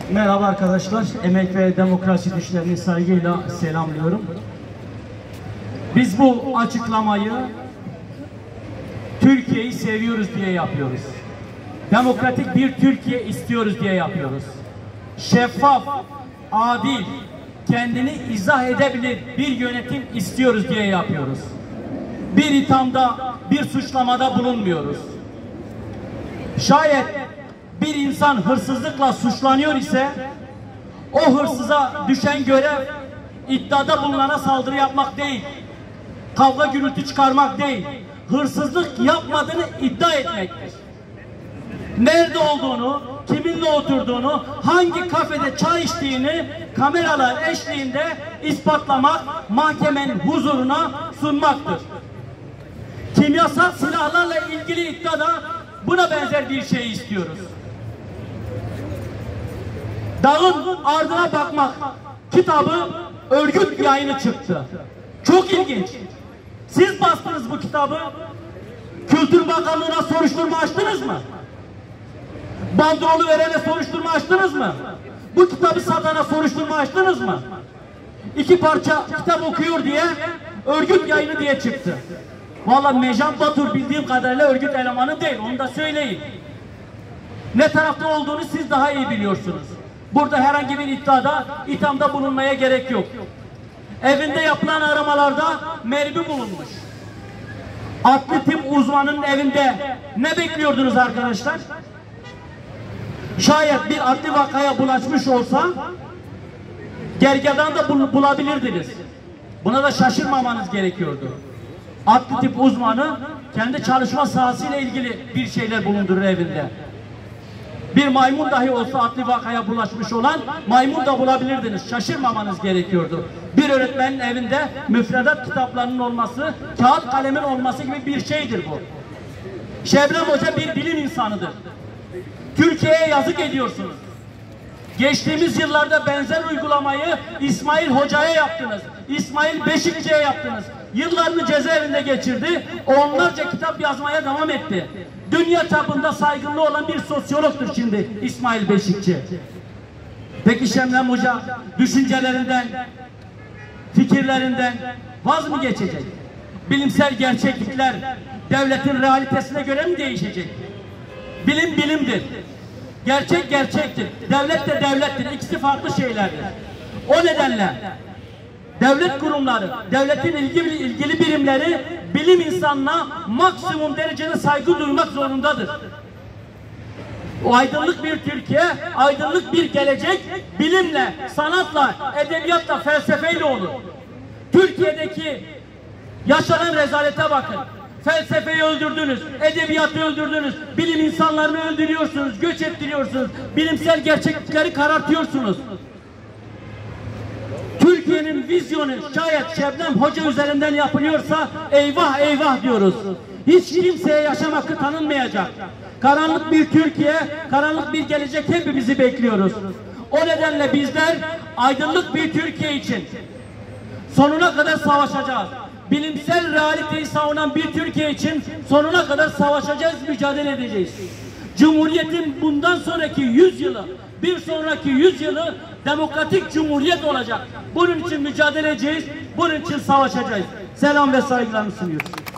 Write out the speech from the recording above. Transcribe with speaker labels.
Speaker 1: Merhaba arkadaşlar, emek ve demokrasi düşlerini saygıyla selamlıyorum. Biz bu açıklamayı Türkiye'yi seviyoruz diye yapıyoruz. Demokratik bir Türkiye istiyoruz diye yapıyoruz. Şeffaf, adil, kendini izah edebilir bir yönetim istiyoruz diye yapıyoruz. Bir ithamda, bir suçlamada bulunmuyoruz. Şayet bir insan hırsızlıkla suçlanıyor ise o hırsıza düşen görev iddiada bulunana saldırı yapmak değil, kavga gürültü çıkarmak değil, hırsızlık yapmadığını iddia etmektir. Nerede olduğunu, kiminle oturduğunu, hangi kafede çay içtiğini kameralar eşliğinde ispatlamak, mahkemenin huzuruna sunmaktır. Kimyasal silahlarla ilgili iddiada buna benzer bir şey istiyoruz. Dağın ardına bakmak kitabı örgüt yayını çıktı. Çok ilginç. Siz bastınız bu kitabı. Kültür Bakanlığı'na soruşturma açtınız mı? Bandrolü verene soruşturma açtınız mı? Bu kitabı satana soruşturma açtınız mı? 2 parça kitap okuyor diye örgüt yayını diye çıktı. Vallahi Mejan Batur bildiğim kadarıyla örgüt elemanı değil. Onu da söyleyin. Ne tarafta olduğunu siz daha iyi biliyorsunuz. Burada herhangi bir ithamda bulunmaya gerek yok. Evinde yapılan aramalarda mermi bulunmuş. Adli tıp uzmanının evinde ne bekliyordunuz arkadaşlar? Şayet bir adli vakaya bulaşmış olsa gergedan da bulabilirdiniz. Buna da şaşırmamanız gerekiyordu. Adli tıp uzmanı kendi çalışma sahasıyla ilgili bir şeyler bulundurur evinde. Bir maymun dahi olsa adli vakaya bulaşmış olan maymun da bulabilirdiniz. Şaşırmamanız gerekiyordu. Bir öğretmenin evinde müfredat kitaplarının olması, kağıt kalemin olması gibi bir şeydir bu. Şebnem Hoca bir bilim insanıdır. Türkiye'ye yazık ediyorsunuz. Geçtiğimiz yıllarda benzer uygulamayı İsmail Hoca'ya yaptınız. İsmail Beşikçi'ye yaptınız. Yıllarını cezaevinde geçirdi. Onlarca kitap yazmaya devam etti. Dünya çapında saygınlığı olan bir sosyologtur şimdi İsmail Beşikçi. Peki Şebnem Hoca düşüncelerinden, fikirlerinden vaz mı geçecek? Bilimsel gerçeklikler devletin realitesine göre mi değişecek? Bilim bilimdir. Gerçek gerçektir. Devlet de devlettir. İkisi farklı şeylerdir. O nedenle devlet kurumları, devletin ilgili birimleri bilim insanına maksimum derecede saygı duymak zorundadır. O aydınlık bir Türkiye, aydınlık bir gelecek bilimle, sanatla, edebiyatla, felsefeyle olur. Türkiye'deki yaşanan rezalete bakın. Felsefeyi öldürdünüz, edebiyatı öldürdünüz, bilim insanlarını öldürüyorsunuz, göç ettiriyorsunuz, bilimsel gerçeklikleri karartıyorsunuz. Türkiye'nin vizyonu şayet Şebnem Hoca üzerinden yapılıyorsa eyvah eyvah diyoruz. Hiç kimseye yaşam hakkı tanınmayacak. Karanlık bir Türkiye, karanlık bir gelecek hepimizi bekliyoruz. O nedenle bizler aydınlık bir Türkiye için sonuna kadar savaşacağız. Bilimsel realiteyi savunan bir Türkiye için sonuna kadar savaşacağız, mücadele edeceğiz. Cumhuriyetin bundan sonraki 100 yılı, bir sonraki 100 yılı demokratik cumhuriyet olacak. Bunun için mücadele edeceğiz, bunun için savaşacağız. Selam ve saygılarımı sunuyoruz.